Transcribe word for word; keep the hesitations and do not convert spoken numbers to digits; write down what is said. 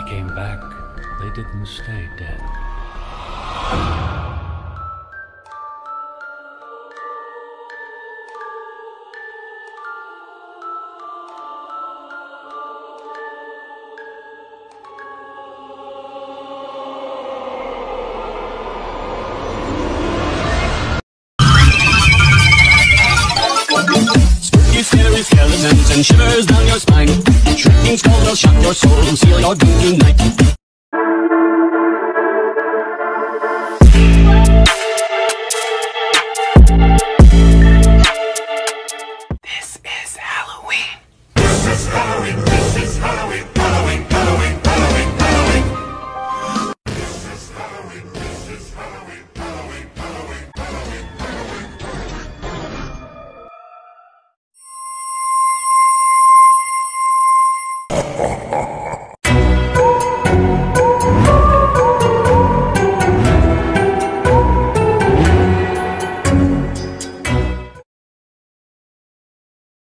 came back, they didn't stay dead. Scary skeletons and shivers down your spine. Shrieking skulls will shock your soul and seal your doom tonight.